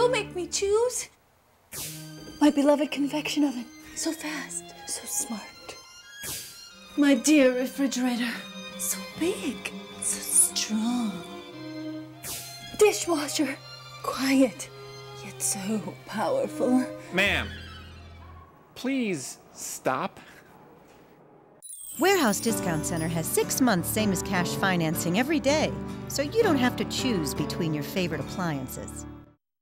Don't make me choose. My beloved convection oven. So fast, so smart. My dear refrigerator. So big, so strong. Dishwasher. Quiet, yet so powerful. Ma'am, please stop. Warehouse Discount Center has 6 months same as cash financing every day, so you don't have to choose between your favorite appliances.